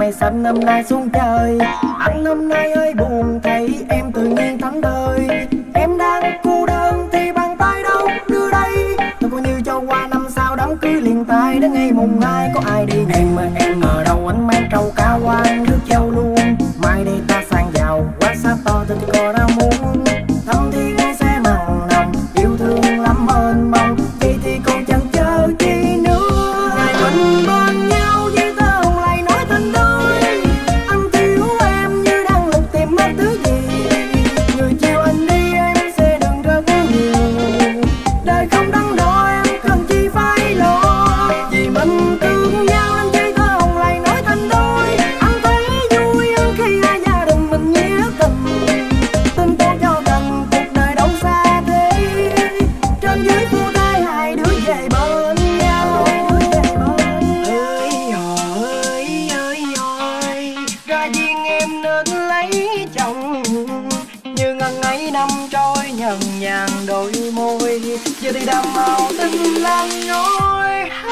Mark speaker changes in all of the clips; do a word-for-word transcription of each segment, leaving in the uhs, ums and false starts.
Speaker 1: mây xanh năm nay xuống trời. Anh hôm nay ơi buồn thấy em tự nhiên thánh thơi. Em đang cô đơn thì bàn tay đâu đưa đây. Tôi coi như cho qua năm sau đám cưới liền tay. Đến ngày mùng hai có ai đi em mà em ở đâu anh mang trâu cá quan nước châu luôn. Mai đây ta sang giàu quá xa to tình có đã muốn. Thăm thiên sẽ nồng nồng yêu thương lắm ơn mong. Vậy thì còn chẳng chờ chi nữa. Ngày mình bên nhau với tơ hồng lại nói thành đôi. Anh thiếu em như đang lục tìm mất thứ gì. Người chiều anh đi em sẽ đừng rất nhiều. Đời không đắn đo em cần chi phải lo. Vì mình thương nhau anh với tơ hồng lại nói thành đôi. Anh thấy vui hơn khi hai gia đình mình nghĩa tình. Tin tốt cho gần cuộc đời đâu xa thế. Trên dưới phu thai hai đứa về bên nhau. Ơi ơi ơi ơi, ra duyên em nên lấy chồng. Như ngần ấy năm trôi nhần nhàn đôi môi. Giờ thì đàm màu tình lan ngôi.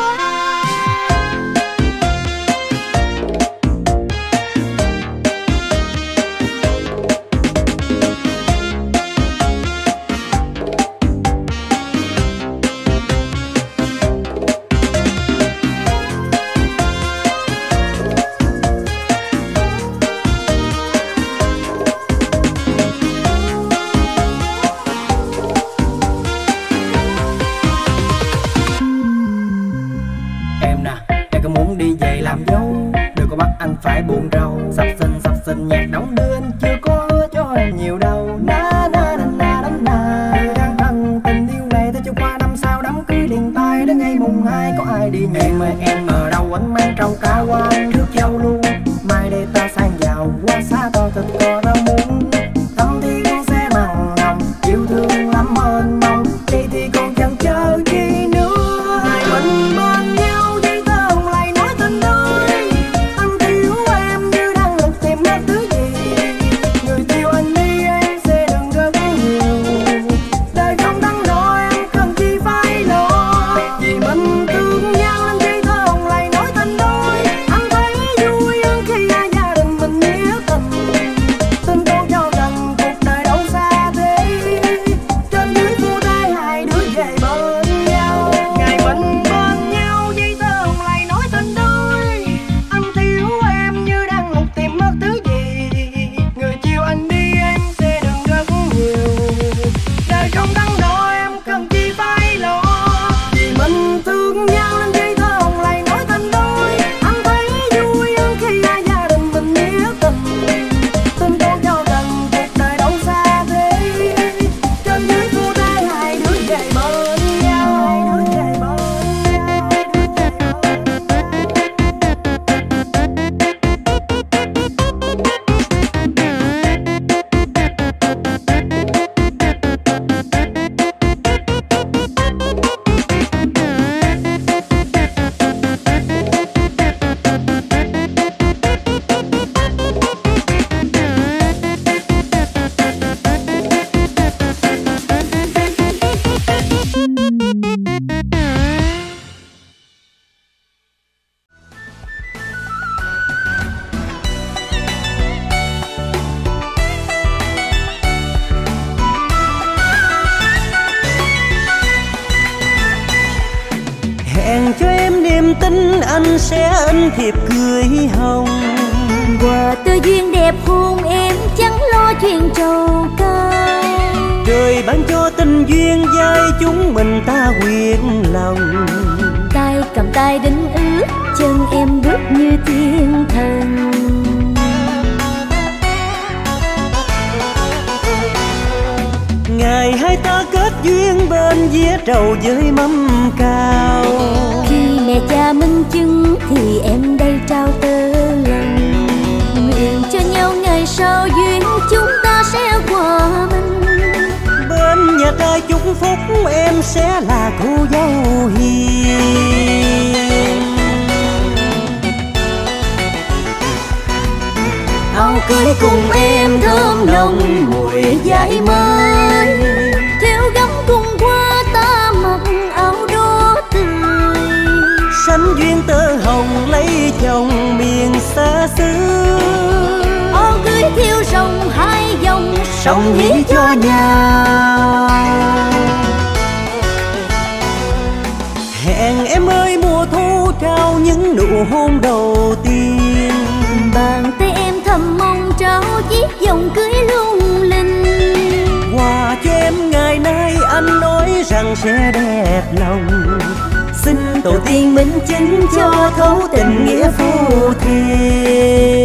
Speaker 1: Làm dâu đừng có bắt anh phải buồn rầu. Sắp xinh sắp xinh nhạc đóng đưa anh chưa có hứa cho em nhiều đâu. Na na na na na na. Người đang cần tình yêu này tới cho qua năm sau đám cưới liền tay. Đến ngày mùng hai có ai đi nhẹ. Em ơi em ở đâu anh mang trâu cá quan nước châu luôn. Mai đây ta sang giàu quá xa to tình có đâu muốn. Thăm thiên sẽ nồng nồng yêu thương lắm ơn mong. Vậy thì còn chẳng chờ chi nữa. Ngày mình bên nhau với tơ hồng lại nói tình đôi. Anh thiếu em như đang lục tìm mất thứ gì. Người yêu anh đi em sẽ đừng rất nhiều. Đời không đắn đo em cần chi phải lo. Vì mình thương nhau anh với tơ hồng lại nói tình đôi. Anh thấy vui hơn khi hai gia đình mình nghĩa tình. Tin tốt cho gần cuộc đời đâu xa thế. Trên dưới phu thai hai đứa về bên nhau. Ngày mình bên nhau với tơ hồng lại nói tình đôi. Anh thiếu em như đang lục tìm mất thứ gì. Người chiều anh đi em sẽ đừng rất nhiều. Đời không đắn đo em cần chi phải lo. Vì mình thương nhau anh với tơ hồng lại nói tình đôi. Anh thấy vui hơn khi hai gia đình mình nghĩa tình. Tin tốt cho gần cuộc đời đâu xa thế. Trên dưới phu thai hai đứa về bên nhau. Hai đứa về bên nhau.
Speaker 2: Hẹn cho em niềm tin anh sẽ ân thiệp cưới hồng.
Speaker 3: Quà tơ duyên đẹp hôn em chẳng lo chuyện trầu cao.
Speaker 2: Trời ban cho tình duyên dai chúng mình ta quyện lòng.
Speaker 3: Tay cầm tay đính ước chân em bước như thiên thần.
Speaker 2: Ngày hai ta kết duyên bên vía trầu với mâm cao.
Speaker 3: Khi mẹ cha minh chứng thì em đây trao tơ lòng. Nguyện cho nhau ngày sau duyên chúng ta sẽ hòa mình.
Speaker 2: Bên nhà trai chúc phúc em sẽ là cô dâu hiền.
Speaker 3: Áo cưới cùng em thơm nồng mùi dại mới. Theo gấm cùng qua ta mặc áo đỏ tươi.
Speaker 2: Sánh duyên tơ hồng lấy chồng miền xa xứ.
Speaker 3: Áo cưới theo rồng hai dòng
Speaker 2: Song hỷ cho nhau. Hẹn em ơi mùa thu trao những nụ hôn đầu tiên.
Speaker 3: Bàn tay em thầm mong trao chiếc vòng cưới lung linh.
Speaker 2: Quà cho em ngày nay anh nói rằng sẽ đẹp lòng. Xin tổ tiên minh chứng cho thấu tình nghĩa phu thê.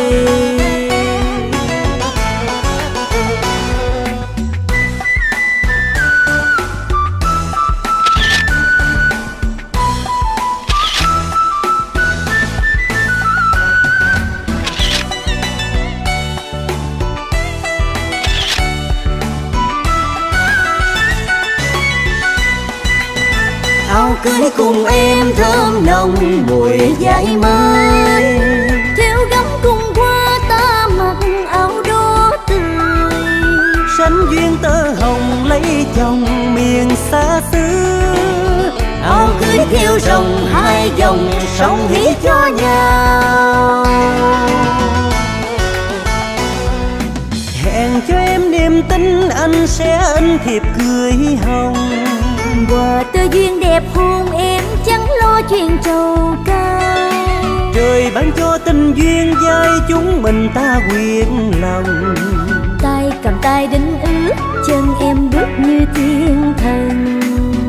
Speaker 2: Áo cưới cùng em thơm nồng mùi dại mới.
Speaker 3: Theo gấm cùng qua ta mặc áo đỏ tươi.
Speaker 2: Sánh duyên tơ hồng lấy chồng miền xa xứ.
Speaker 3: Áo cưới theo rồng hai dòng song hỷ cho nhau.
Speaker 2: Hẹn cho em niềm tin anh sẽ ân thiệp cưới hồng.
Speaker 3: Quà tơ duyên đẹp hôn em chẳng lo chuyện trầu cao.
Speaker 2: Trời ban cho tình duyên giai chúng mình ta quyện lòng.
Speaker 3: Tay cầm tay đính ước chân em bước như thiên thần.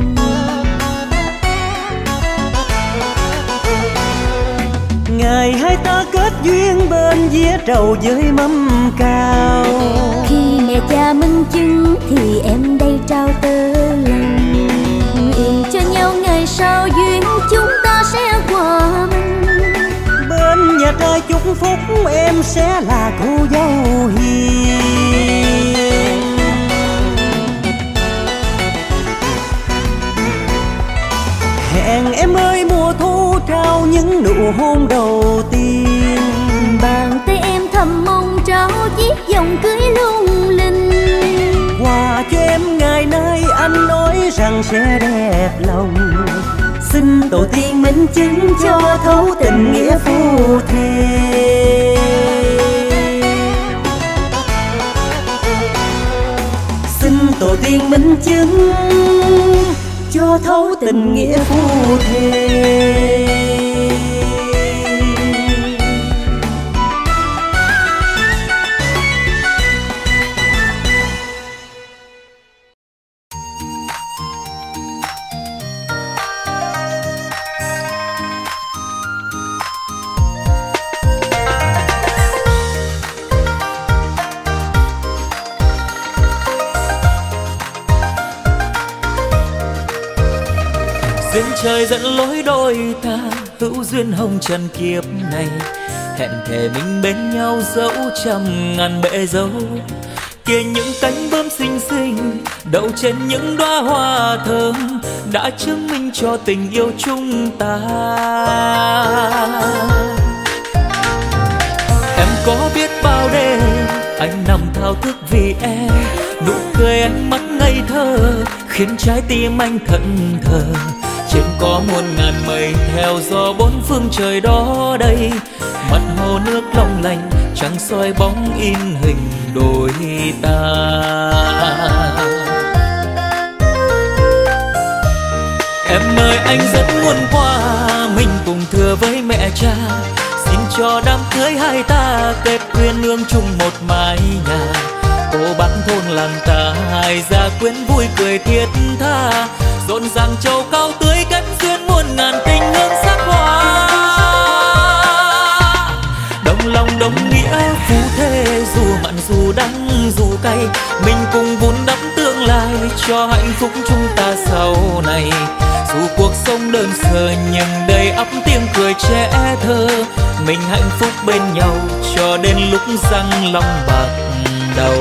Speaker 2: Ngày hai ta kết duyên bên vía trầu với mâm cao.
Speaker 3: Khi mẹ cha minh chứng thì em đây trao tơ lòng. Nguyện cho nhau ngày sau duyên chúng ta sẽ hòa mình.
Speaker 2: Bên nhà trai chúc phúc em sẽ là cô dâu hiền. Hẹn em ơi mùa thu trao những nụ hôn đầu tiên.
Speaker 3: Bàn tay em thầm mong trao chiếc vòng cưới lung linh.
Speaker 2: Quà cho em ngày nay anh nói rằng sẽ đẹp lòng. Xin tổ tiên minh chứng cho thấu tình nghĩa phu thê. Xin tổ tiên minh chứng cho thấu tình nghĩa phu thê.
Speaker 4: Duyên trời dẫn lối đôi ta, hữu duyên hồng trần kiếp này. Hẹn thề mình bên nhau dẫu trăm ngàn bể dâu. Kia những cánh bướm xinh xinh đậu trên những đóa hoa thơm, đã chứng minh cho tình yêu chúng ta. Em có biết bao đêm anh nằm thao thức vì em. Nụ cười ánh mắt ngây thơ khiến trái tim anh thẫn thờ. Trên có muôn ngàn mây theo gió bốn phương trời đó đây. Mặt hồ nước long lanh trăng soi bóng in hình đôi ta. Em ơi anh rất muốn qua mình cùng thưa với mẹ cha. Xin cho đám cưới hai ta kết quyên nương chung một mái nhà. Cô bác thôn làng ta hai gia quyến vui cười thiết tha. Rộn ràng châu cao tưới kết duyên muôn ngàn tình hương sắc hoa. Đồng lòng đồng nghĩa phú thế, dù mặn dù đắng dù cay. Mình cùng vun đắp tương lai cho hạnh phúc chúng ta sau này. Dù cuộc sống đơn sơ nhưng đầy ắp tiếng cười trẻ thơ. Mình hạnh phúc bên nhau cho đến lúc răng long bạc đầu.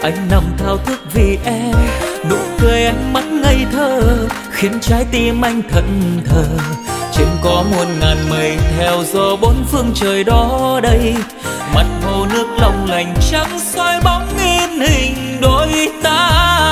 Speaker 4: Anh nằm thao thức vì em, nụ cười ánh mắt ngây thơ khiến trái tim anh thẫn thờ. Trên có muôn ngàn mây theo gió bốn phương trời đó đây, mặt hồ nước long lanh trắng soi bóng in hình đôi ta.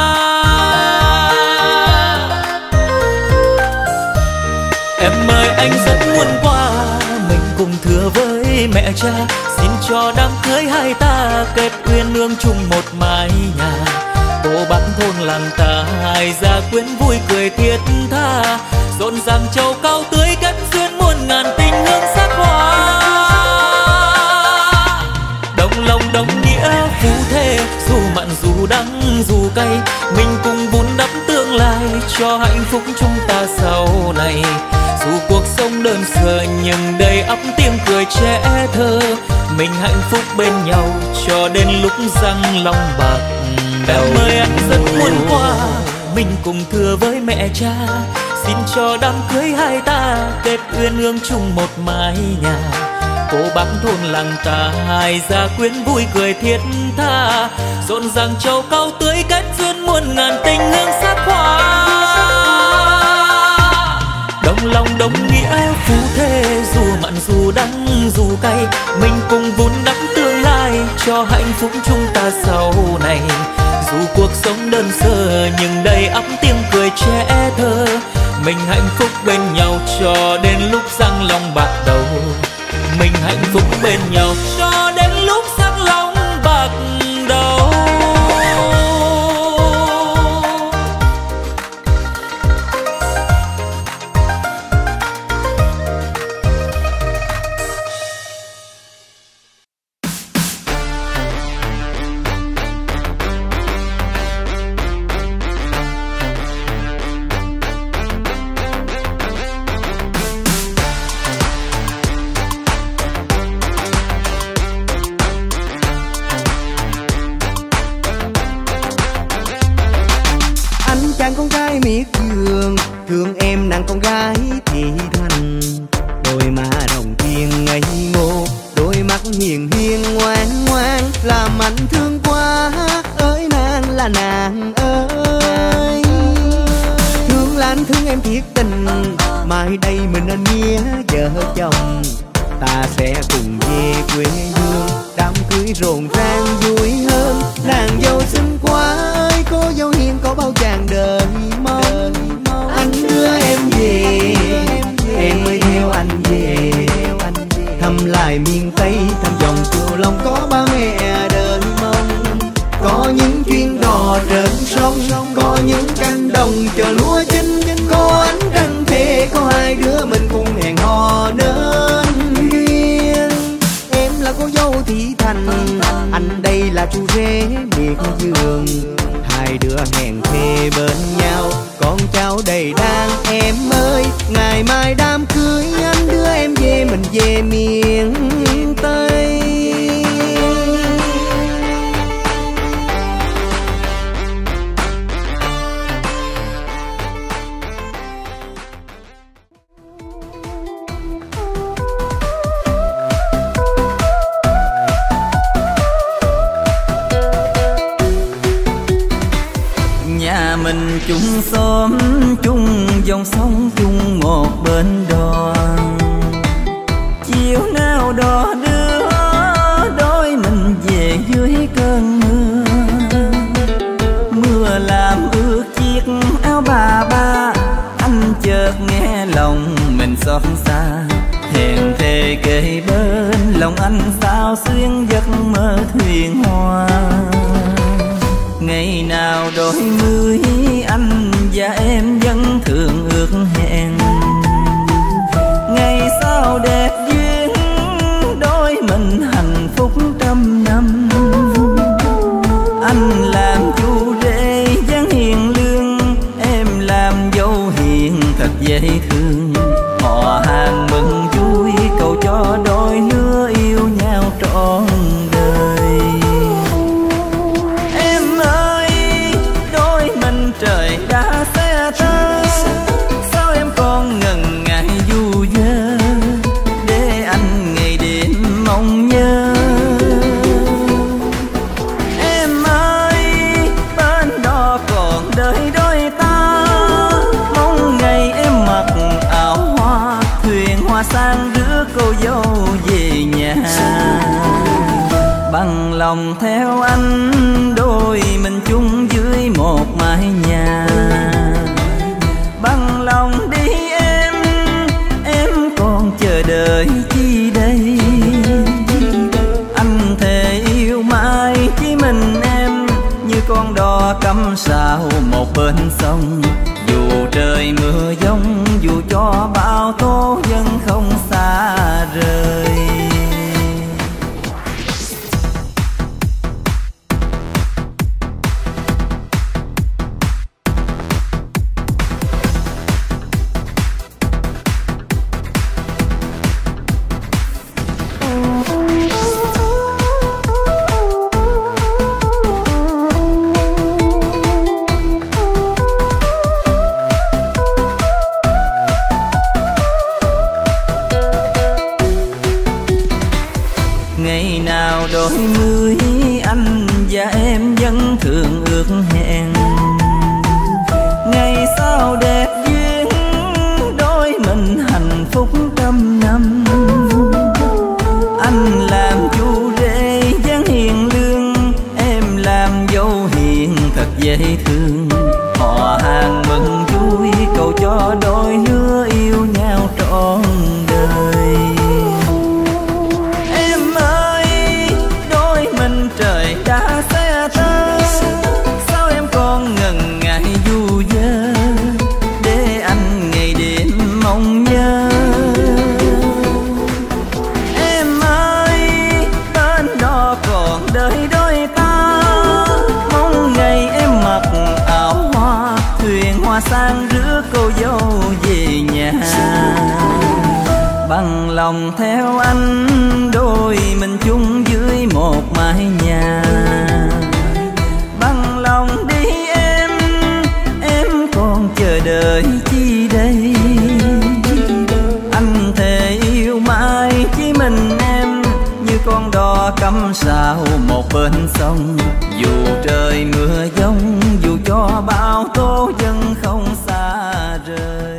Speaker 4: Em ơi anh rất muốn qua, mình cùng thưa với mẹ cha, xin cho đám cưới hai ta kết uyên ương chung một mái nhà. Cô bác thôn làng ta hai gia quyến vui cười thiết tha, rộn ràng châu cao tưới kết duyên muôn ngàn tình hương sắc hoa. Đồng lòng đồng nghĩa phú thế, dù mặn dù đắng dù cay, mình cùng vun đắp tương lai cho hạnh phúc chúng ta sau này. Dù cuộc sống đơn sơ nhưng đầy ắp tiếng cười trẻ thơ, mình hạnh phúc bên nhau cho đến lúc răng long bạc đầu. Em ơi anh rất muốn qua, mình cùng thưa với mẹ cha, xin cho đám cưới hai ta kết uyên ương chung một mái nhà. Cô bác thôn làng ta hai gia quyến vui cười thiết tha, rộn ràng châu cao tưới kết duyên muôn ngàn tình hương sắc hoa. Đồng lòng đồng nghĩa phú thế, dù mặn dù đắng dù cay, mình cùng vun đắp tương lai cho hạnh phúc chúng ta sau này. Dù cuộc sống đơn sơ nhưng đầy ắp tiếng cười trẻ thơ, mình hạnh phúc bên nhau cho đến lúc răng long bạc đầu. Mình hạnh phúc bên nhau cho đến lúc sắc long bạc đầu.
Speaker 2: Con gái miệt vườn thương em nàng con gái thị thành, đôi má đồng tiền ngây ngô, đôi mắt hiền hiền ngoan ngoan, làm anh thương quá ơi nàng là nàng ơi. Thương là anh thương em thiệt tình, mai đây mình nên nghĩa vợ chồng, ta sẽ cùng về quê hương, đám cưới rộn ràng vui hơn. Nàng dâu xinh quá ơi, cô dâu hiền có bao chàng đời mong. Anh đưa em về, em mới theo anh về, thăm lại miền Tây, thăm dòng chùa Long có ba mẹ đời mong. Có những chuyến đò trên sông, có những cánh đồng chờ lúa chín, có ánh trăng thề, có hai đứa mình cùng hẹn hò đến duyên. Em là cô dâu thị thành, anh đây là chú rể miệt vườn, hai đứa hẹn thề bên nhau, con cháu đầy đàn em ơi. Ngày mai đám cưới anh đưa em về, mình về miền Tây.
Speaker 5: Mình chung xóm chung dòng sông, chung một bên đoàn, chiều nào đò đưa đôi mình về dưới cơn mưa. Mưa làm ướt chiếc áo bà ba, anh chợt nghe lòng mình xót xa, hẹn thề kề bên lòng anh sao xuyên giấc mơ thuyền hoa. Ngày nào đôi mươi anh và em vẫn thường ước hẹn, ngày sau đẹp duyên đôi mình hạnh phúc trăm năm. Anh làm chú rể dáng hiền lương, em làm dâu hiền thật dễ thương. Họ hàng mừng vui cầu cho đôi lứa yêu nhau trọn đời. Trời đã xe ta, sao em còn ngần ngại du dơ, để anh ngày đêm mong nhớ. Em ơi sang rước cô dâu về nhà. Bằng lòng theo anh đôi mình chung dưới một mái nhà. Bằng lòng đi em, em còn chờ đợi chi đây. Anh thề yêu mãi chỉ mình em, như con đò cắm sao một bên sông. Dù trời mưa giông, dù cho bão tố vẫn không xa rời. Đôi mươi anh và em vẫn thường ước hẹn. Ngày sau đẹp duyên đôi mình hạnh phúc trăm năm. Anh làm chú rể dáng hiền lương, em làm dâu hiền thật dễ thương. Họ hàng mừng vui cầu cho đôi lứa yêu nhau trọn đời. Trời đã xe ta, sao em còn ngần ngại du dơ, để anh ngày đêm mong nhớ. Em ơi, bên đó còn đợi đôi ta, mong ngày em mặc áo hoa, thuyền hoa sang rước cô dâu về nhà. Bằng lòng theo anh đôi mình chung dưới một mái nhà. Bằng lòng đi em, em còn chờ đợi chi đây. Anh thề yêu mãi chỉ mình em, như con đò cắm sao một bên sông. Dù trời mưa giông, dù cho bão tố vẫn không xa rời.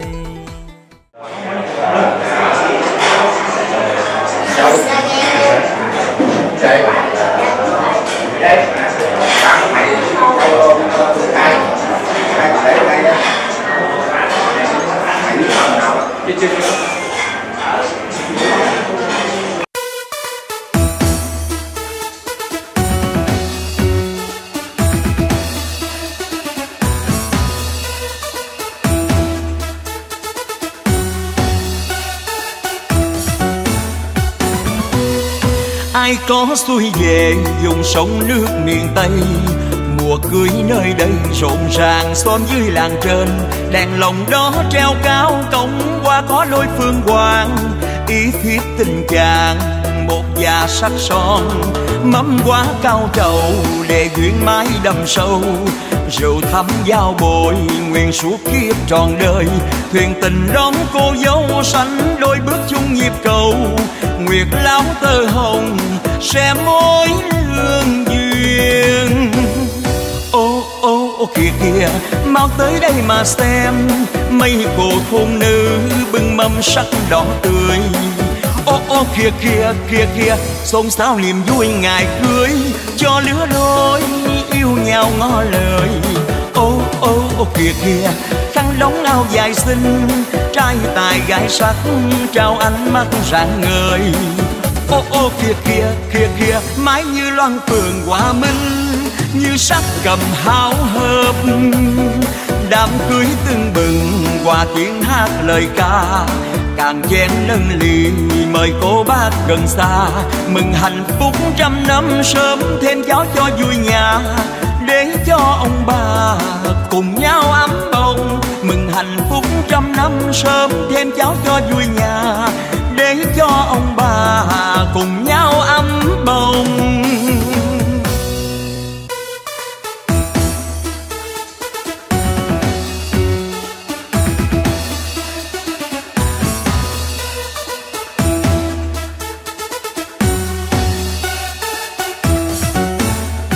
Speaker 6: Ai có xuôi về vùng sông nước miền Tây, mùa cưới nơi đây rộn ràng xóm dưới làng trên. Đèn lồng đó treo cao cổng qua có lối phương hoàng, ý thiết tình chàng một già sắc son. Mâm quá cao trầu để duyên mái đầm sâu, rượu thắm giao bội nguyện suốt kiếp trọn đời. Thuyền tình đón cô dâu sánh đôi bước chung nhịp cầu, nguyệt láo tơ hồng sẽ mối lương duyên. Ô ô ô kìa kìa mau tới đây mà xem, mấy cô thôn nữ bưng mâm sắc đỏ tươi. Ô ô kìa kìa kìa kìa xôn xao niềm vui ngày cưới, cho lứa đôi yêu nhau ngỏ lời. Ô ô ô kìa kìa khăn đóng áo dài xinh, trai tài gái sắc trao ánh mắt rạng ngời. Ô ô kìa kìa kìa kìa mái như loan phường hòa minh, như sắc cầm háo hợp. Đám cưới tưng bừng qua tiếng hát lời ca, càng chén nâng ly mời cô bác gần xa. Mừng hạnh phúc trăm năm sớm thêm cháu cho vui nhà, để cho ông bà cùng nhau ấm bồng. Mừng hạnh phúc trăm năm sớm thêm cháu cho vui nhà, để cho ông bà cùng nhau ấm bồng.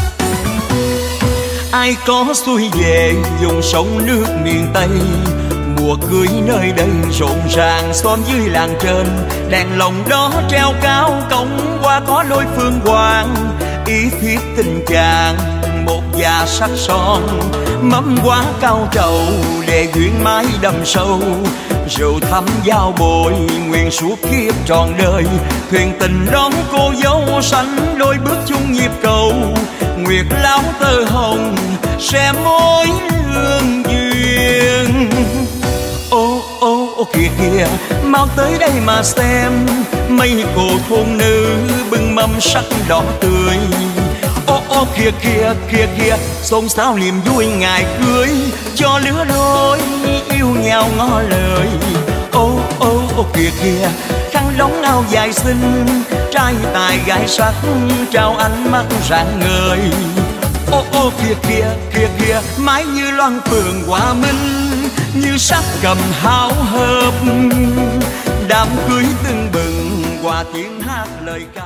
Speaker 6: Ai có xuôi về vùng sông nước miền Tây, Mùa cưới nơi đây rộn ràng xóm dưới làng trên, đèn lồng đó treo cao cổng qua có lối phương hoàng. Ý thiết tình chàng một già sắc son, mâm quá cao trầu để duyên mái đầm sâu. Rượu thắm giao bồi nguyện suốt kiếp trọn đời, thuyền tình đón cô dâu sánh đôi bước chung nhịp cầu. Nguyệt láo tơ hồng sẽ mối lương duyên. Ô ô ô kìa kìa mau tới đây mà xem, mấy cô thôn nữ bưng mâm sắc đỏ tươi. Ô ô kìa kìa kìa kìa xôn xao niềm vui ngày cưới, cho lứa đôi yêu nhau ngỏ lời. Ô ô ô kìa kìa khăn đóng áo dài xinh, trai tài gái sắc trao ánh mắt rạng ngời. Ô ô kìa kìa kìa kìa mái như loan phượng hòa minh, như sắc cầm háo hợp. Đám cưới tưng bừng qua tiếng hát lời ca.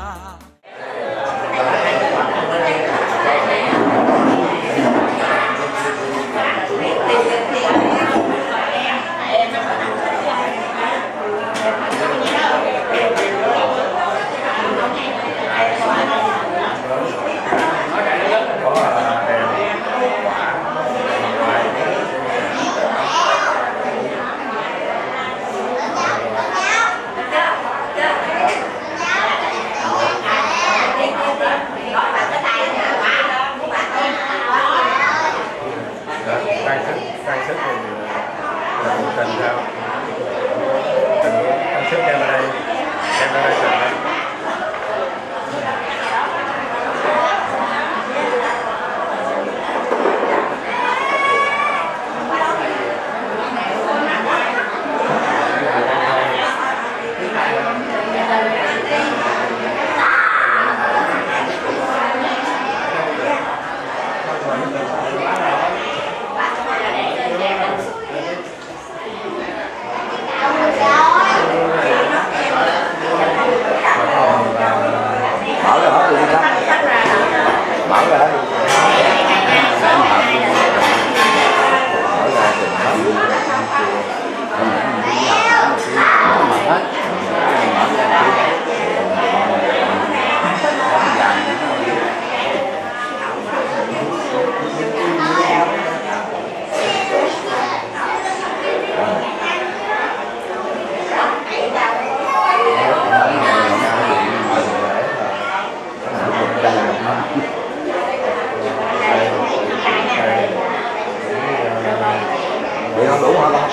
Speaker 7: Vậy không đủ hả con?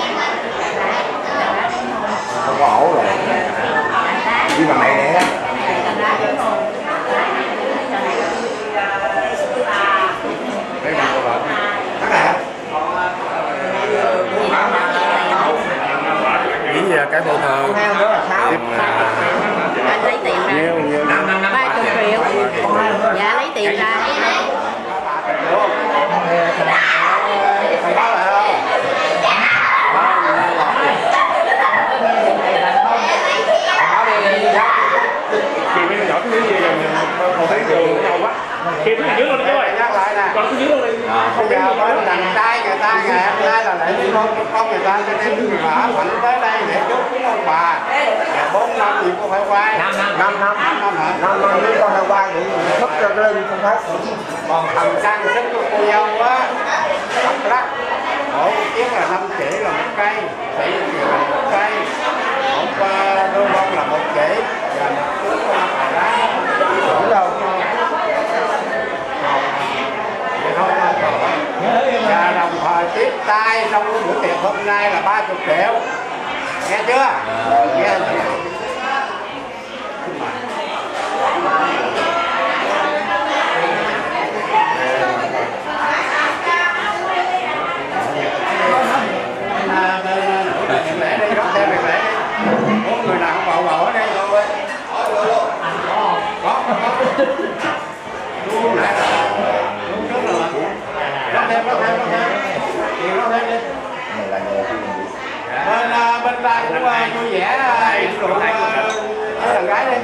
Speaker 7: Không có ổ rồi. Đi bằng này nè. Đây là cô vợ. Thắng nè.
Speaker 8: Nghĩ về cái bộ thờ.
Speaker 7: Heo nữa là sáu.
Speaker 3: Anh lấy tiền ra. ba mươi triệu. Dạ lấy tiền ra.
Speaker 7: Không báo lại đâu.
Speaker 8: Chị mới nhỏ cái gì rồi còn thấy đường nhau quá. Khi nó dưới luôn đó rồi.
Speaker 7: Nhắc lại nè.
Speaker 8: Còn cái dưới luôn đi.
Speaker 7: Không giờ mới đàn trai người ta ngày hôm nay là lại đi con con người ta cho nên người vợ mạnh tới đây để chúc với ông bà. Bốn năm gì cũng phải quay. Năm năm. Năm năm. Năm năm hả? Năm năm với con phải quay thì thấp cho cái lưng không hết. Còn thằng trang sức của cô dâu á, đắt lắm. Mỗi chiếc là năm chỉ là một cây, bảy triệu là một cây. Hôm qua đôi bông là một chỉ, và một chút con phải đá. Đủ đâu. Và đồng thời tiếp tay trong cái buổi tiệc hôm nay là ba mươi triệu. Nghe chưa? Nghe chưa? Lễ đi, rót thêm việc lễ đi. Bốn người nào không bầu bầu ở đây thôi. Có, có. Luôn lại là luôn trước rồi. Rót thêm, rót thêm, rót thêm. Nhiều rót thêm đi. Bên bên ta cũng vui vẻ uống rượu với thằng gái đi.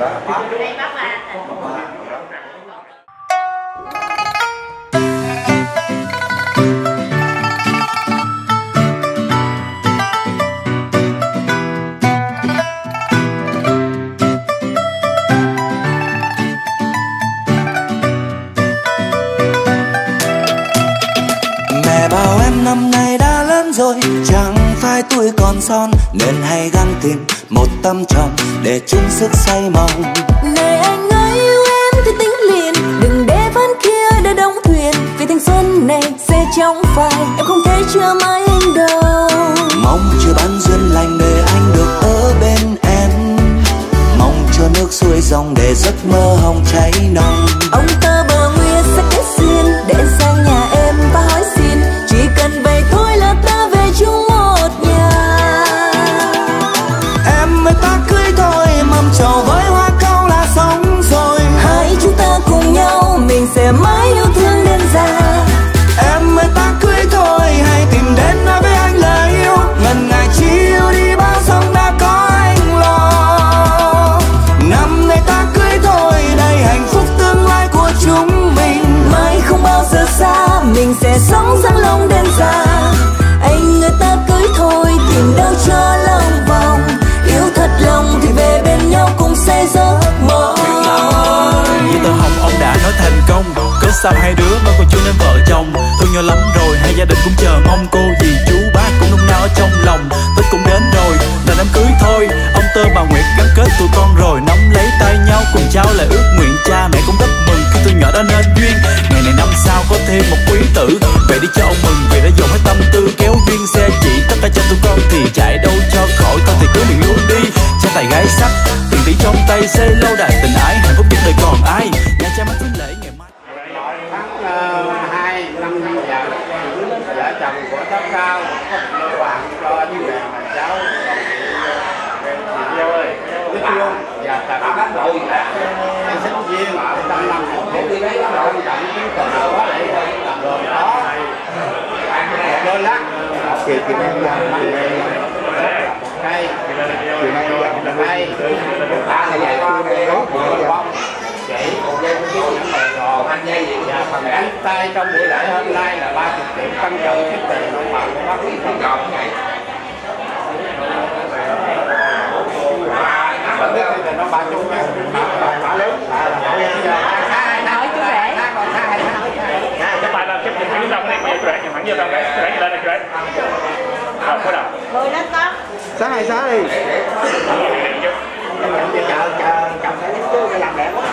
Speaker 2: mang tiền một tấm chồng để chung sức xây mộng.
Speaker 3: Này anh ơi yêu em thì tính liền, đừng để van kia đã đóng thuyền, vì thanh xuân này sẽ chóng phai, em không thể chờ mãi anh đâu.
Speaker 2: Mong chưa bán duyên lành để anh được ở bên em, mong cho nước xuôi dòng để giấc mơ hồng cháy nồng.
Speaker 3: Ông tơ bờ nguyệt sẽ kết duyên để sang nhà em và hỏi xin, chỉ cần vậy thôi là ta về chung một nhà.
Speaker 2: Em mới ta cưới thôi, mâm trầu với hoa cau là xong rồi.
Speaker 3: Hai chúng ta cùng nhau, mình sẽ mãi yêu thương đến già.
Speaker 2: Em mới ta cưới thôi, hãy tìm đến nói với anh lời yêu, ngần ngại chi yêu đi bao sông đã có anh lo. Năm nay ta cưới thôi, đây hạnh phúc tương lai của chúng mình.
Speaker 3: Mai không bao giờ xa, mình sẽ sống răng long đến già. Anh người ta cưới thôi, tìm đâu cho lòng vòng, yêu thật lòng thì về bên nhau cùng xây giấc mơ.
Speaker 9: Như tờ hồng ông đã nói thành công, cớ sao hai đứa mới còn chưa nên vợ chồng. Thương nhau lắm rồi, hai gia đình cũng chờ mong, cô dì chú bác cũng nung nao ở trong lòng. Tết cũng đến rồi, là đám cưới thôi. Ông Tơ bà Nguyệt gắn kết tụi con rồi, nắm lấy tay nhau cùng trao lời ước nguyện. Cha mẹ cũng rất mừng khi tôi nhỏ đã nên duyên, ngày này năm sau có thêm một quý tử. Về đi cho ông mừng vì đã dồn hết tâm tư kéo duyên xe chỉ tất cả cho tụi con thì chạy đâu cho khỏi. Thôi thì cứ miệng luôn đi, cha tài gái sắc tiền tỷ trong tay xây lâu đài tình ái, hạnh phúc nhất đời còn ai. Nhà cha mắt lễ ngày mai
Speaker 7: tháng hai năm năm giờ vợ chồng của Tóc Cao có bạn cho với mẹ mà cháu Đức Luân và Trà Đắc Đội em sinh viên trăm năm đi lấy quan trọng cái phần đó để rồi đó lên lắc kỳ kỳ em làm cây kỳ này làm cây ta là vậy con bông chỉ một dây cũng kiếm những bài trò anh dây gì và phần cánh tay trong buổi lễ hôm nay là ba mươi triệu tăng trợ cái tiền ông bà của bác quý phần còn vậy nó bà chung nha bà bà lớn bà
Speaker 3: Nói chú rể.
Speaker 8: Cái tay là cái những đồng này bây giờ rẽ thẳng vô đồng đấy, rẽ lên này rẽ. Rồi bắt đầu.
Speaker 3: Rồi lên con.
Speaker 7: sai sai chờ chờ chồng phải chứ phải làm đẹp quá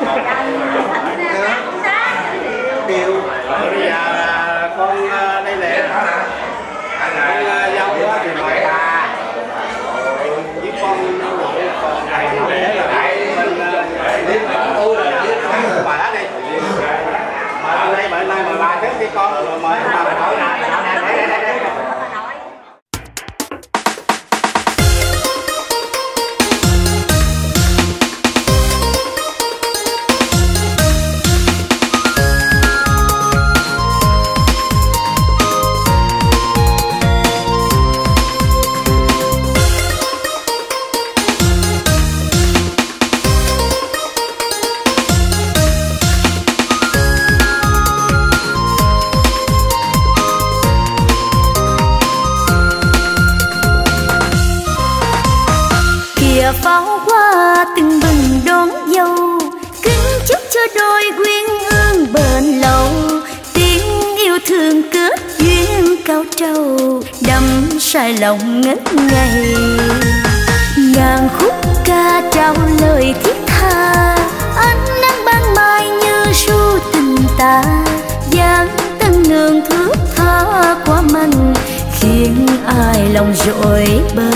Speaker 7: điều bây giờ con đây nè con dâu đó thì mời bà với con còn này để là mình tôi là bà đó đây mời đây mời nay mời bà trước đi con rồi mời bà hỏi này đây đây đây
Speaker 3: pháo hoa từng bừng đón dâu, kính chúc cho đôi quyến hương bền lâu, tiếng yêu thương kết duyên cao trầu, đắm say lòng ngất ngây. Ngàn khúc ca trao lời thiết tha, ánh nắng ban mai như ru tình ta, dáng tân nương thước tha quá mạnh, khiến ai lòng rội bờ.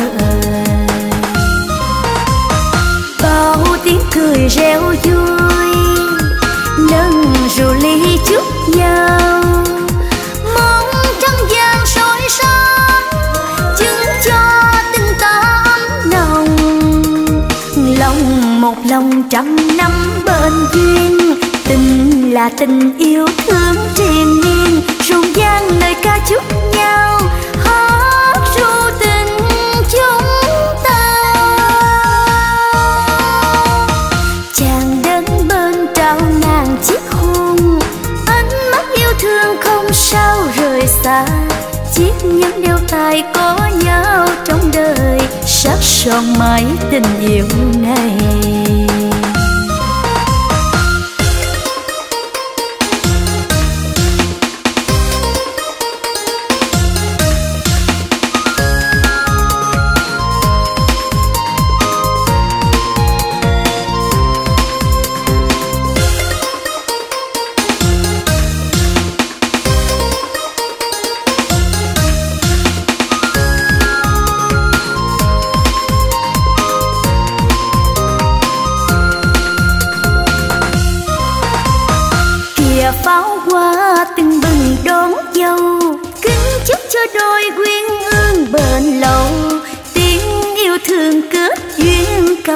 Speaker 3: Bao tiếng cười reo vui, nâng rượu ly chúc nhau, mong trăng vàng soi sáng, chứng cho tình ta ấm nồng. Lòng một lòng trăm năm bên duyên, tình là tình yêu thương triền miên, rộn ràng lời ca chúc nhau, hát ru tình chúng ta. Chàng đến bên trao ngàn chiếc hôn, ánh mắt yêu thương không sao rời xa, chiếc nhẫn đeo tay có nhau trong đời, sắc son mãi tình yêu này.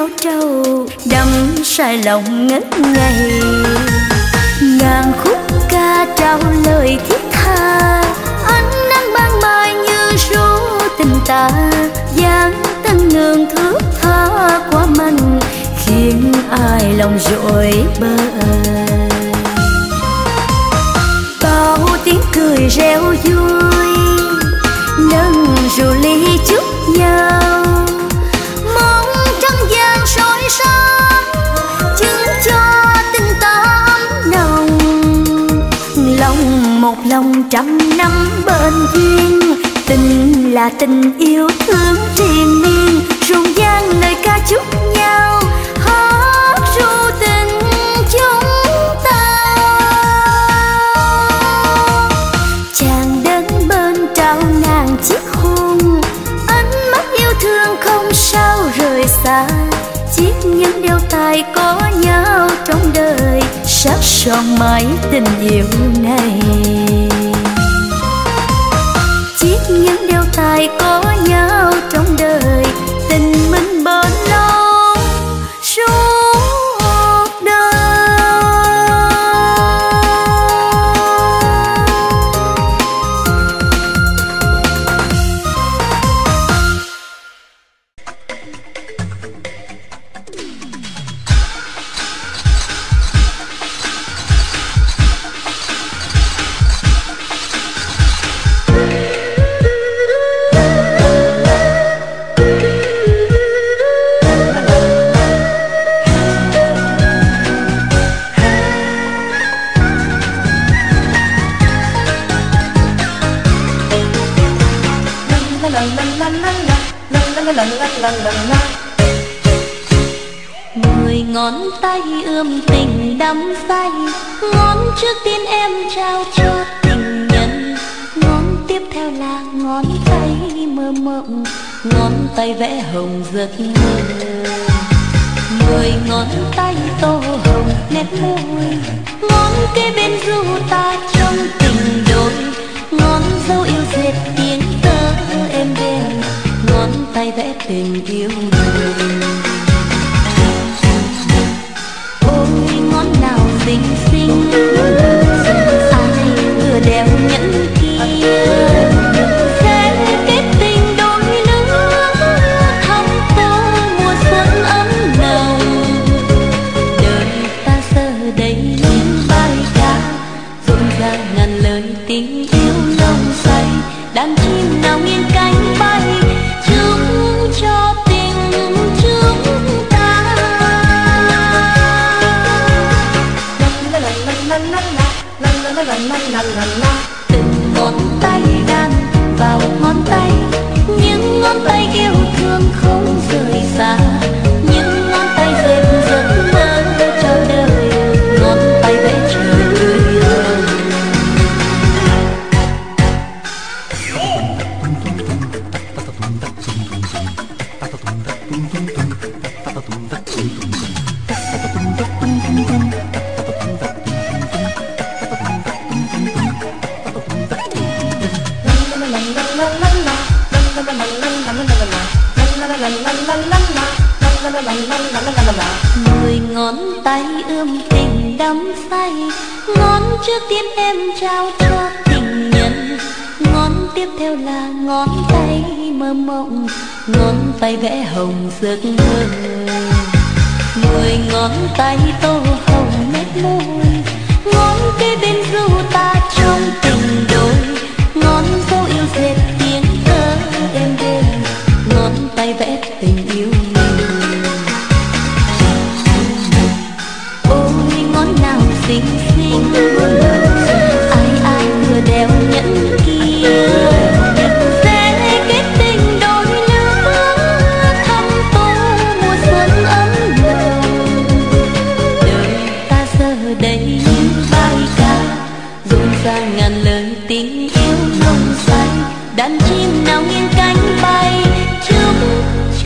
Speaker 3: cao trầu đắm say lòng ngất ngây. Ngàn khúc ca trao lời thiết tha, ánh nắng ban mai như ru tình ta, dáng tân nương thước tha quá mạnh khiến ai lòng rối bời. Bao tiếng cười reo vui nâng rượu ly chúc nhau, mong trăng vàng soi sáng chứng cho tình ta ấm nồng. Lòng một lòng trăm năm bên duyên, tình là tình yêu thương triền miên, rộn vang lời ca chúc nhau hát ru tình chúng ta. Chàng đến bên trao nàng chiếc hôn, ánh mắt yêu thương không sao rời xa, chiếc nhẫn đeo tay có nhau trong đời, sắc son mãi tình yêu này. Chiếc nhẫn đeo tay có nhau trong đời, tình mình bền lâu suốt đời. Mười ngón tay ươm tình đắm say, ngón trước tiên em trao cho tình nhân, ngón tiếp theo là ngón tay mơ mộng, ngón tay vẽ hồng giấc mơ. Mười ngón tay tô hồng nét môi, ngón kế bên ru ta trong tình đôi, ngón dấu yêu dệt tiếng tơ êm đềm, ngón tay vẽ tình yêu người. Ôi ngón nào xinh xinh, ai vừa đeo nhẫn kia, sẽ kết tình đôi lứa thắm tô mùa xuân ấm nồng. Đời ta giờ đây những bài ca rộn ràng ngàn lời tình yêu nồng say, đàn chim nào nghiêng cánh bay chúc cho tình chúng ta. Từng ngón tay đan vào ngón tay, những ngón tay yêu thương không rời xa, những ngón tay dệt giấc mơ cho đời, ngón tay vẽ trời tươi hồng. Mười ngón tay ươm tình đắm say, ngón trước tiên em trao cho tình nhân, ngón tiếp theo là ngón tay mơ mộng, ngón tay vẽ hồng giấc mơ. Mười ngón tay tô hồng nét môi, ngón kế bên ru ta trong tình đôi, ngón dấu yêu dệt tiếng thơ êm đềm, ngón tay vẽ tình yêu người. Ôi ngón nào xinh xinh, ai ai vừa đeo nhẫn kia, sẽ kết tình đôi lứa thắm tô mùa xuân ấm nồng. Đời ta giờ đây những bài ca rộn ràng ngàn lời tình yêu nồng say, đàn chim nào nghiêng cánh bay chúc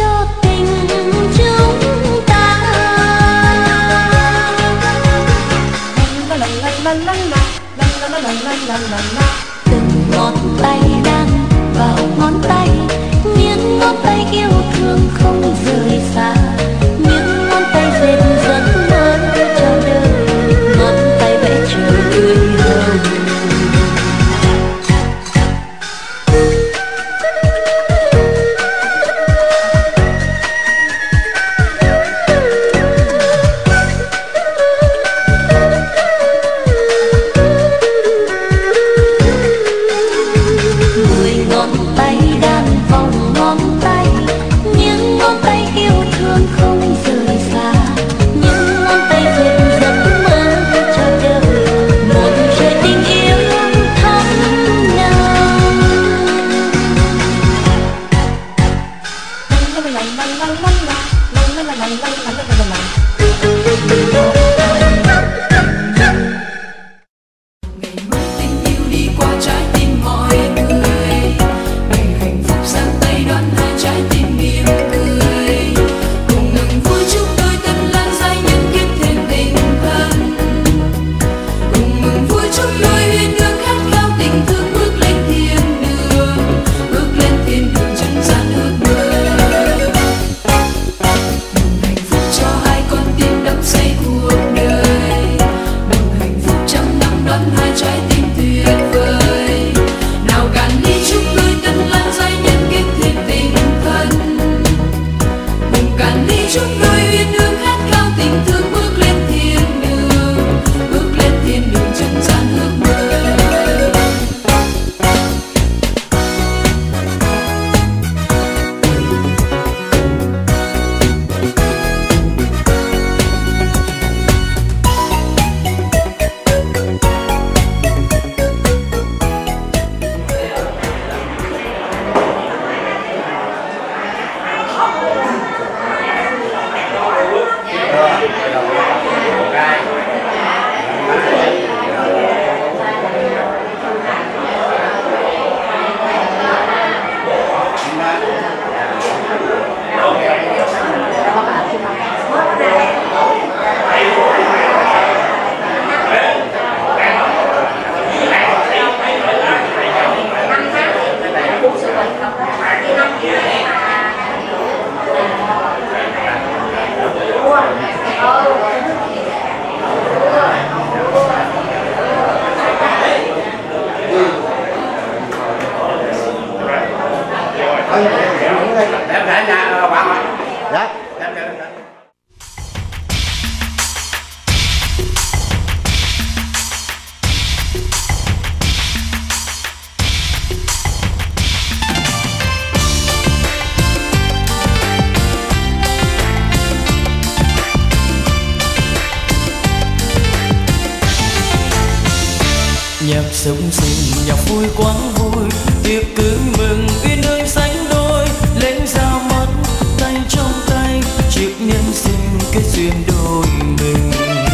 Speaker 4: Nhạc sống sinh, nhạc vui quá vui, tiệc cưới mừng uyên ương sánh đôi, lên ra mắt tay trong tay, chiếc nhân sinh kết duyên đôi mình.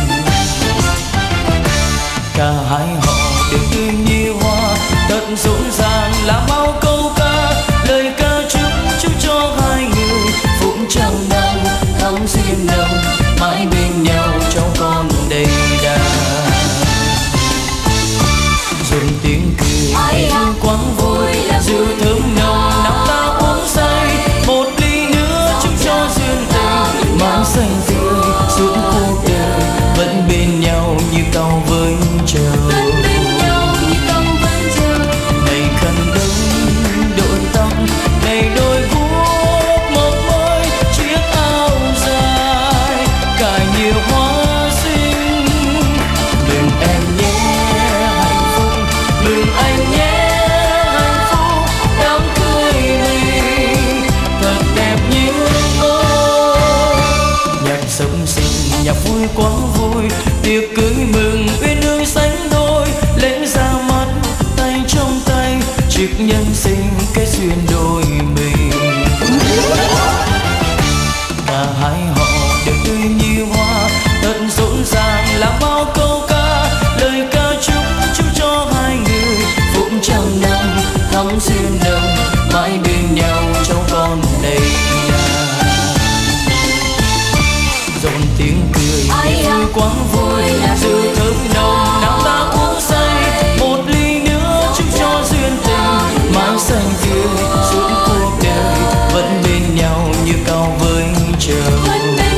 Speaker 4: Cả hai họ đều tươi như hoa, thật rộn ràng là bao câu ca, lời ca chúc chúc cho hai người phụng trăm năm thắm duyên nồng, mãi bên nhau trong con đầy đà. Dùng tiếng cười ai thương quá vui, rượu thơm nồng nắm ta uống say, một ly nữa chúc cho duyên tình mãi xanh tươi suốt cuộc đời, vẫn bên nhau như cao với trời. Này khăn đông đội tóc, này đôi guốc mộc môi, chiếc áo dài cài nhiều hoa xinh, mừng em nhé hạnh phúc, mừng anh nhé hạnh phúc, đám cưới mình thật đẹp như mơ. Nhạc sống sinh, nhạc vui quá vui, tiệc cưới mừng uyên ương sánh đôi, lễ ra mắt tay trong tay, chiếc nhân sinh kết duyên đôi mình. Cả hai họ đều tươi như hoa, thật rộn ràng là bao câu ca, lời ca chúc chúc cho hai người phụng trăm năm thắm duyên nồng, mãi bên nhau trong con đầy đà. Dòng tiếng cười vui quá vui, rượu thơm nồng nắm ta uống say, một ly nữa chúc cho duyên tình mãi xanh tươi suốt cuộc đời, vẫn bên nhau như cao với trời.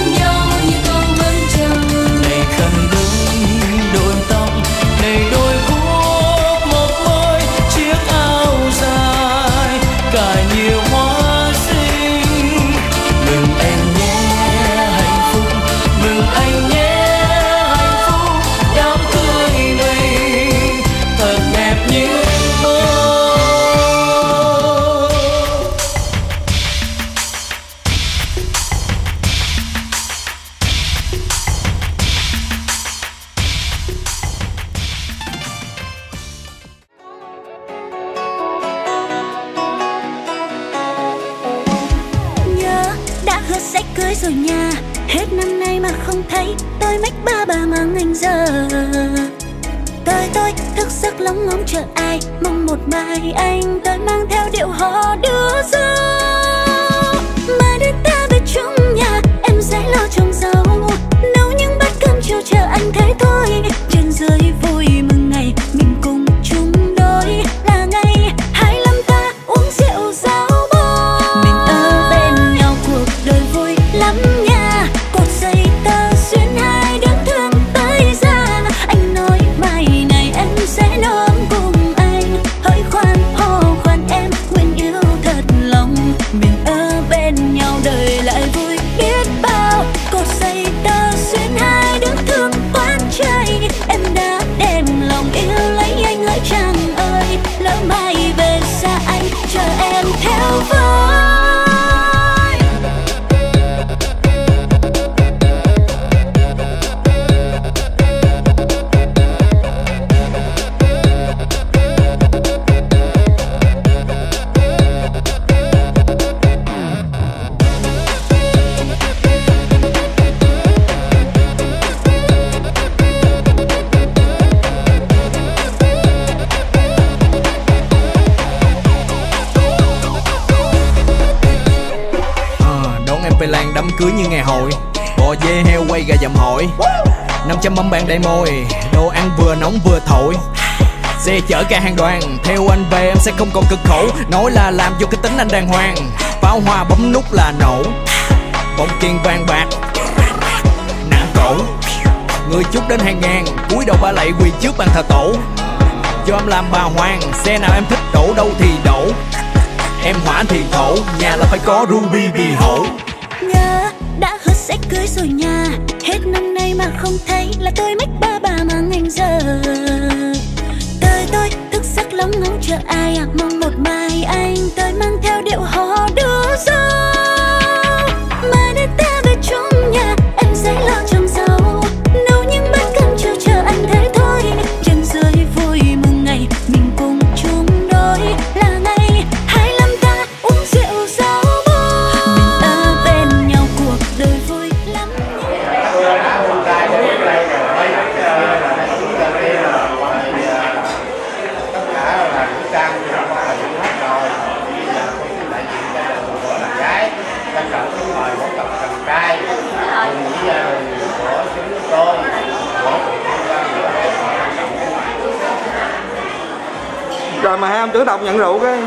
Speaker 4: Này khăn đông đội tóc, này đôi guốc mộc môi, chiếc áo dài cài nhiều hoa xinh, mừng em nhé hạnh phúc, mừng anh nhé
Speaker 3: cưới rồi nha. Hết năm nay mà không thấy, tôi mách ba bà mang anh giờ. Tôi tôi thức giấc lóng ngóng chờ ai, mong một mai anh tôi mang theo điệu hò đưa dâu. Mai đến ta về chung nhà, em sẽ lo trồng rau, nấu những bát cơm chiều chờ anh thế thôi. Trên dưới vui mừng ngày mình cùng chung đôi, là ngày hai mươi lăm ta uống rượu rau bò. Mình ở bên nhau cuộc đời vui lắm nha, cột dây tơ xuyên hai đứa thương tới ra. Anh nói mai này em sẽ nấu cùng anh, hỡi khoan hô khoan em nguyện yêu thật lòng. Mình ở bên nhau đời lại vui biết bao, cột dây tơ xuyên hai đứa thương quán chạy. Em đã đem lòng yêu lấy anh hỡi chàng ơi, lỡ mai về xa anh chờ em theo với.
Speaker 6: Phê Lan đám cưới như ngày hội, bò dê heo quay gà dầm hội, năm trăm mâm bàn đầy môi, đồ ăn vừa nóng vừa thổi. Xe chở cả hàng đoàn, theo anh về em sẽ không còn cực khổ. Nói là làm vô cái tính anh đàng hoàng, pháo hoa bấm nút là nổ, bông tiền vàng bạc nặng cổ. Người chút đến hàng ngàn, cúi đầu ba lạy quỳ trước bàn thờ tổ. Cho em làm bà hoàng, xe nào em thích đổ đâu thì đổ. Em hỏa thì thổ, nhà là phải có ruby bì hổ.
Speaker 3: Nhớ đã hứa sẽ cưới rồi nha, hết năm nay mà không thấy, là tôi mách ba bà mang anh giờ. Tôi tôi thức giấc lóng ngóng chờ ai, à mong một mai anh tôi mang theo điệu hò đưa dâu. Mai đến ta về chung nhà, em sẽ lo trồng rau, nấu những bát cơm chiều chờ anh thế thôi. Trên dưới vui mừng ngày mình cùng chung đôi, là ngày hai mươi lăm ta uống rượu rau bò. Mình ở bên nhau cuộc đời vui lắm.
Speaker 10: Rồi mà hai ông trưởng tộc nhận rượu cái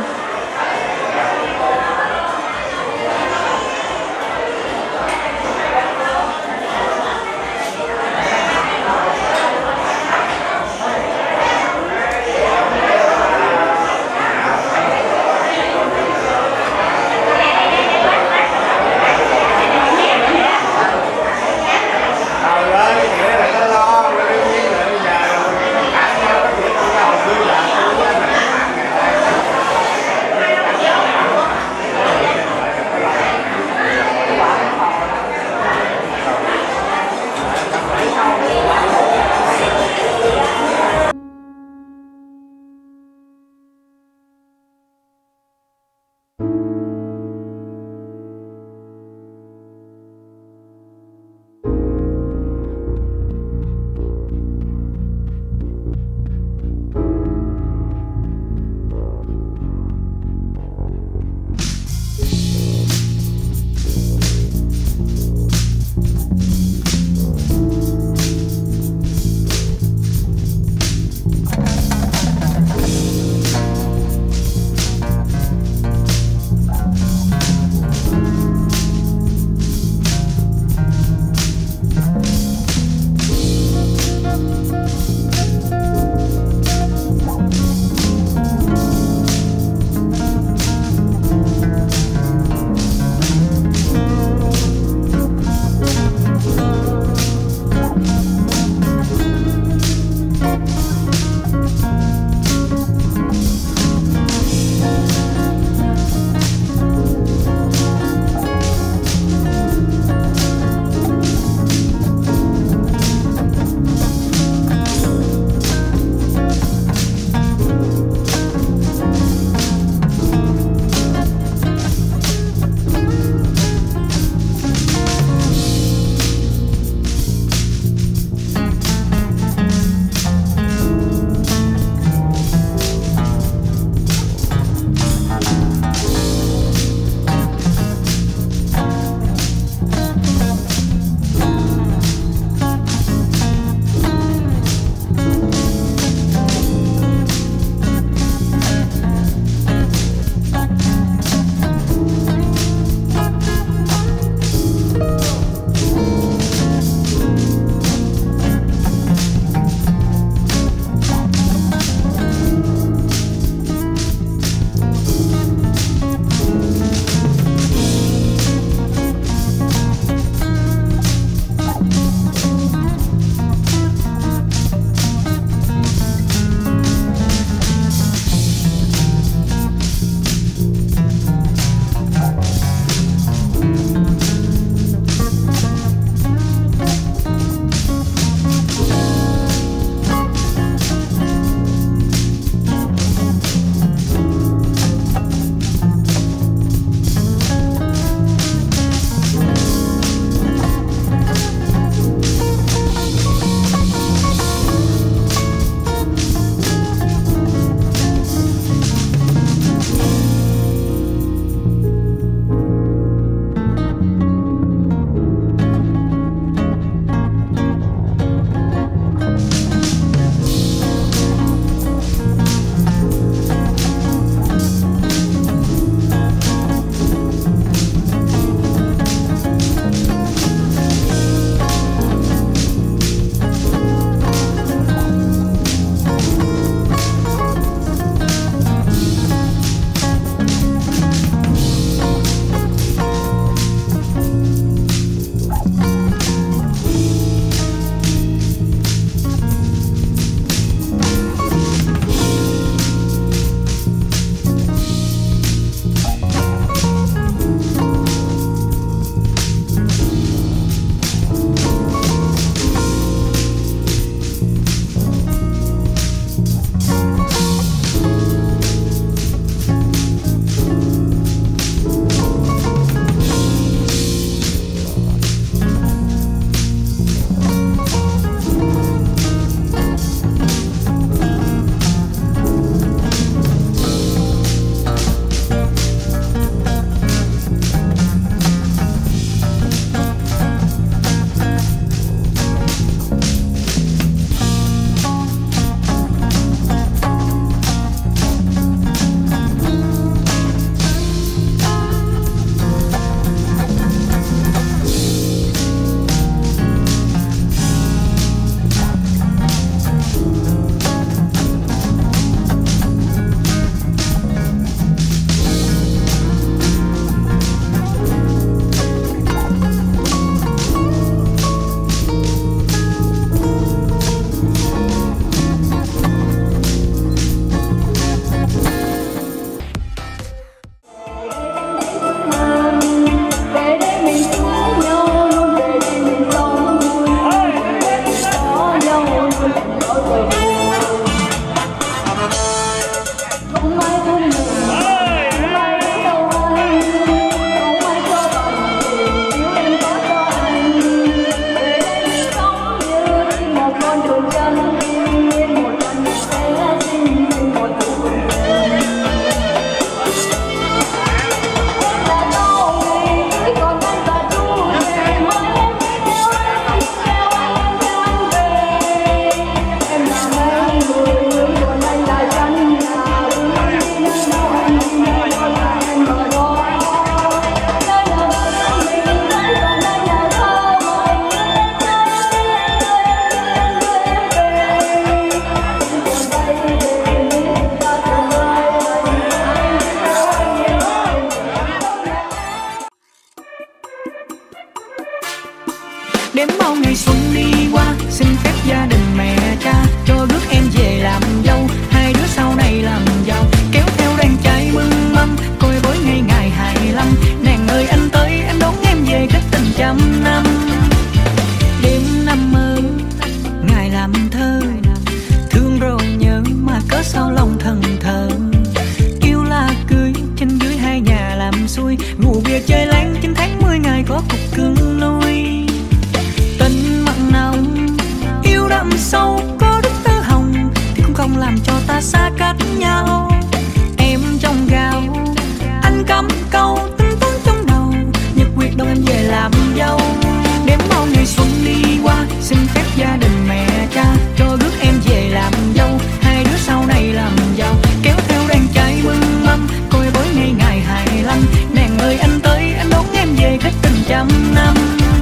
Speaker 11: Đếm bao ngày xuân đi qua, xin phép gia đình mẹ cha cho rước em về làm dâu, hai đứa sau này làm giàu. Kéo theo đàn trai mừng mâm, coi bối ngày ngày hai mươi lăm. Nàng ơi anh tới, anh đón em về kết tình trăm năm. Đêm năm mơ, ngày làm thơ, thương rồi nhớ mà cớ sao lòng thần thờ. Yêu là cưới, trên dưới hai nhà làm xuôi, ngủ bia chơi láng chín tháng mười ngày có cục cưng nuôi. Tình mặn nồng, yêu đậm sâu, có đức tơ hồng thì cũng không làm cho ta xa cách nhau. Em trong gạo, anh cắm câu, tính toán trong đầu, nhật quyết đón em về làm dâu. Đếm bao ngày xuân đi qua, xin phép gia đình mẹ cha cho rước em về làm dâu, hai đứa sau này làm giàu. Kéo theo đàn trai mừng mâm, coi bối ngày ngày hai mươi lăm. Nàng ơi anh tới, anh đón em về kết tình trăm năm.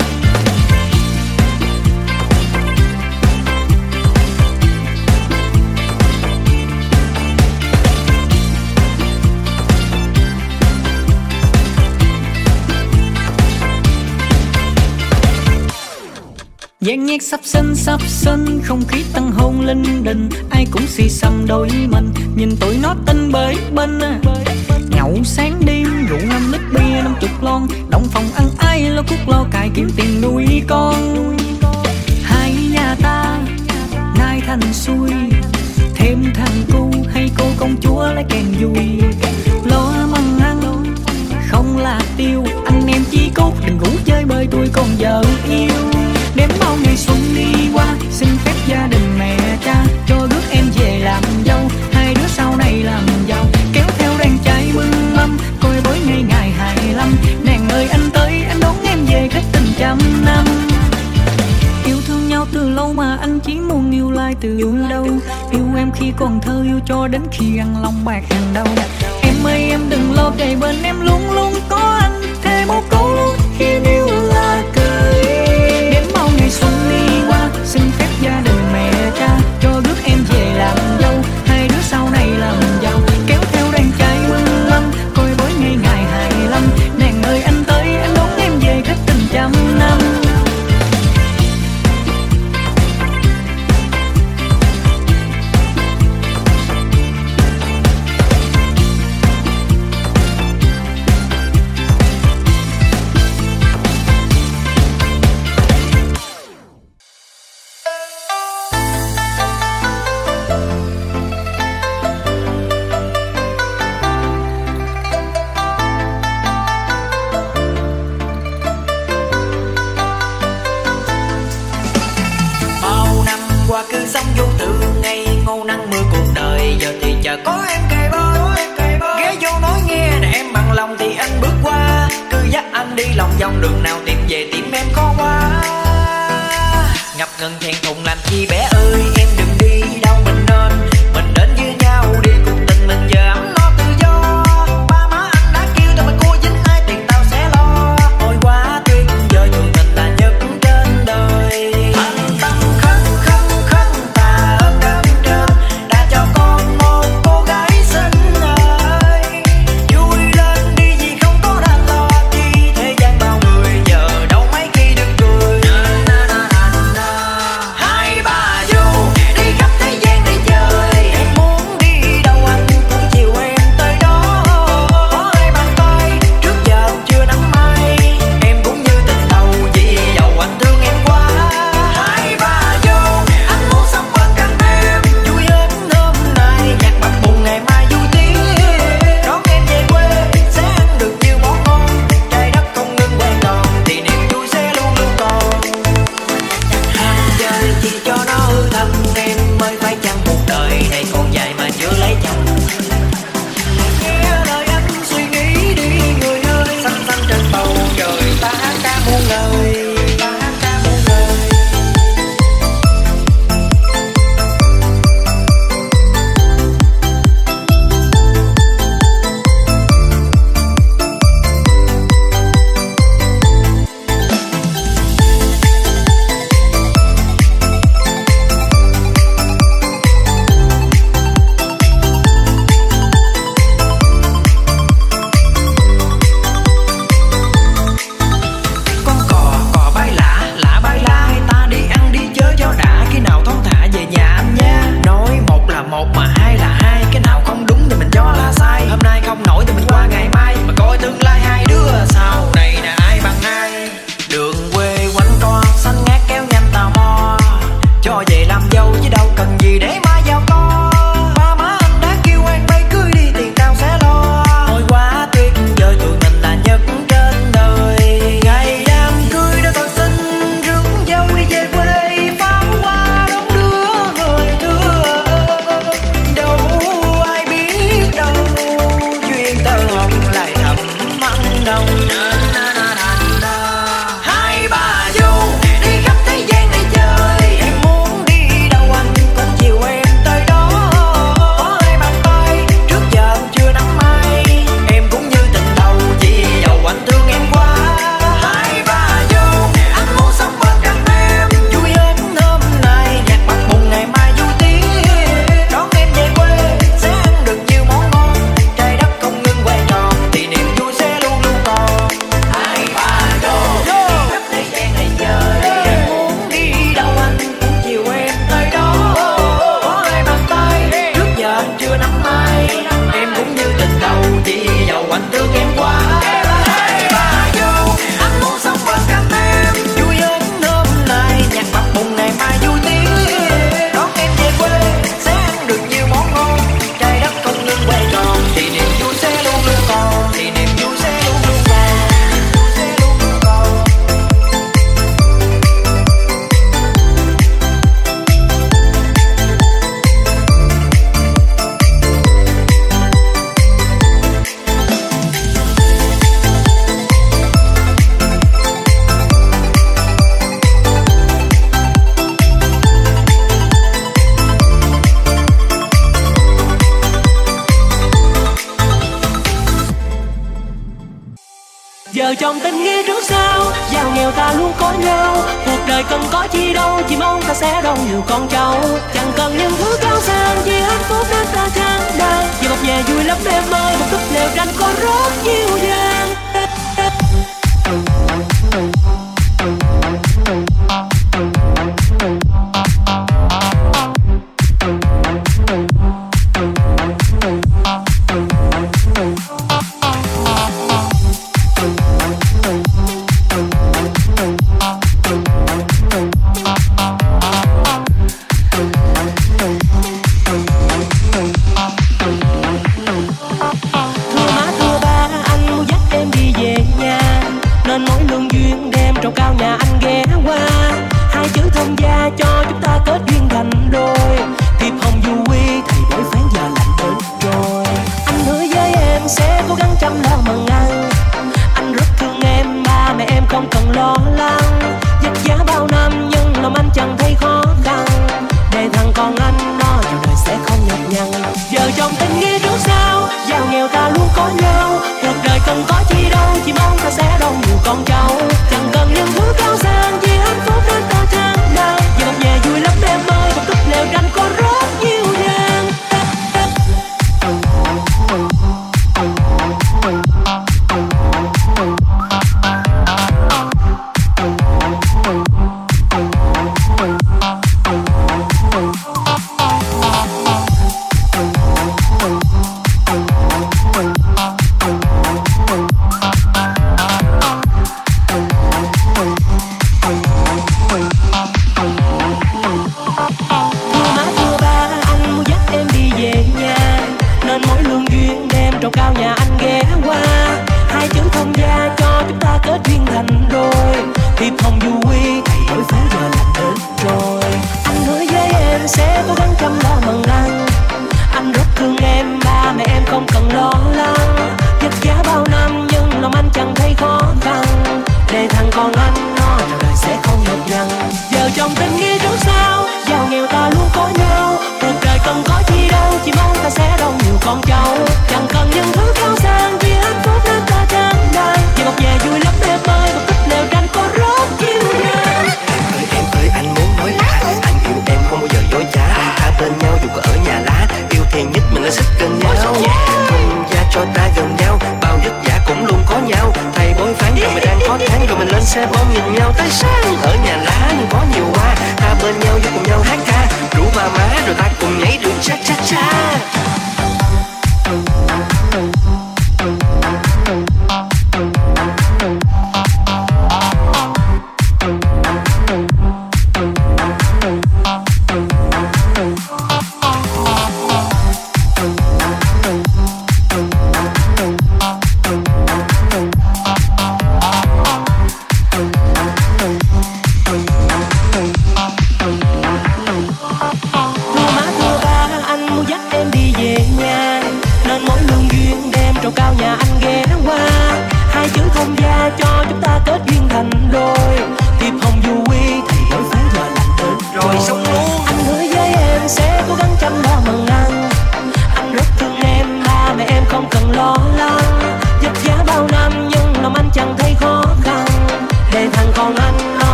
Speaker 11: Giang nhạc sắp sinh sắp sinh, không khí tăng hôn linh đình, ai cũng xì xầm đôi mình, nhìn tụi nó tinh bới bên. Nhậu sáng đêm rượu năm lít bia năm chục lon, động phòng ăn ai lo cuốc lo cài kiếm tiền nuôi con. Hai nhà ta nay thành xuôi, thêm thằng cu hay cô công chúa lấy kèn vui. Lo măng ăn không là tiêu, anh em chí cốt đừng ngủ chơi bơi tôi còn vợ yêu. Đếm bao ngày xuân đi qua, xin phép gia đình mẹ cha cho rước em về làm dâu, hai đứa sau này làm giàu. Kéo theo đàn trai mừng mâm, coi bối ngày ngày hai mươi lăm. Nàng ơi anh tới, anh đón em về kết tình trăm năm. Yêu thương nhau từ lâu mà anh chỉ muốn yêu lại từ đâu. Yêu em khi còn thơ, yêu cho đến khi ăn lòng bạc hàng đầu. Em ơi em đừng lo, kề bên em luôn luôn có anh, thế một câu luôn khi yêu là cười. Đến bao ngày xuân đi qua, xin phép gia đình mẹ cha cho rước em về làm dâu, hai đứa sau này làm giàu. Kéo theo đàn trai mừng mâm, coi bối ngày ngày hai mươi lăm. Nàng ơi anh tới, anh đón em về kết tình trăm năm.
Speaker 12: Cứ sống vô tư ngây ngô nắng mưa cuộc đời, giờ thì chờ có em kề bên, ghé vô nói nghe để em bằng lòng thì anh bước qua, cứ dắt anh đi lòng vòng đường nào tìm về tìm em khó quá. Ngập ngừng thẹn thùng làm chi bé ơi, em đừng đi đâu mình nên, mình đến với nhau đi cùng tình mình giờ ấm no tự do. Ba má anh đã kêu tao mình cô dính ai tiền tao sẽ lo, ôi quá tuyệt vời người mình là nhất trên đời. Anh tâm khấn khấn khấn ta ơn đấng trên đã cho con một cô gái xinh ơi, vui lên đi vì không có đàn lo chi thế gian bao người giờ đâu mấy khi được cười. Hai ba
Speaker 2: trong tình nghĩa trước sau, giàu nghèo ta luôn có nhau. Cuộc đời cần có chi đâu, chỉ mong ta sẽ đón nhiều con cháu. Chẳng cần những thứ cao sang, chỉ hạnh phúc đến ta trang đời. Về một nhà vui lắm em ơi, một túp lều tranh có rất nhiều gian.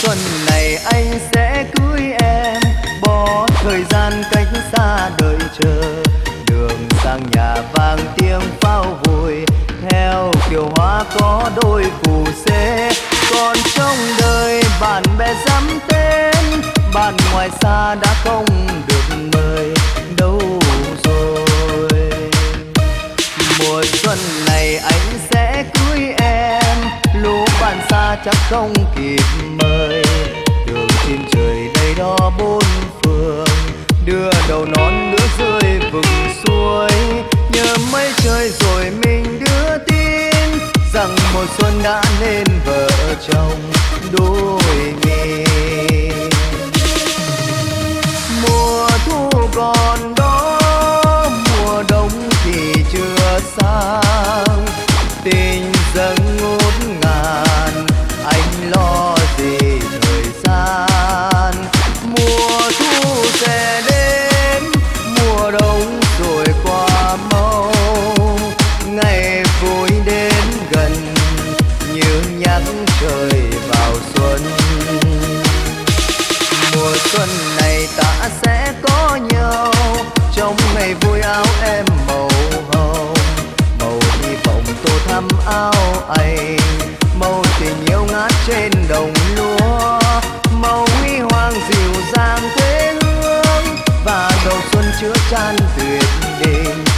Speaker 13: xuân này anh sẽ cưới em, bỏ thời gian cách xa đợi chờ. Đường sang nhà vang tiếng pháo vui, theo kiều hoa có đôi phù xế. Còn trong đời bạn bè dám tên, bạn ngoài xa đã không được mời đâu rồi. Mùa xuân này anh sẽ cưới em, lũ bạn xa chắc không kịp mời. Đường trên trời đầy đó bốn phương, đưa đầu nón đứa rơi vùng suối. Nhớ mấy trời rồi mình đưa tin rằng mùa xuân đã nên vợ chồng đôi mình. Mùa thu còn đó, mùa đông thì chưa sang. Tình dâng ngút ngàn, anh lo gì thời gian. Mùa thu sẽ đến, mùa đông rồi qua mau. Ngày vui đến gần, như nhắc trời vào xuân. Mùa xuân này ta sẽ có nhau, trong ngày vui áo em màu hồng. Màu hy vọng tô thắm áo anh, màu tình yêu ngát trên đồng lúa. Màu huy hoàng dịu dàng quê hương, và đầu xuân chứa chan tuyệt tình.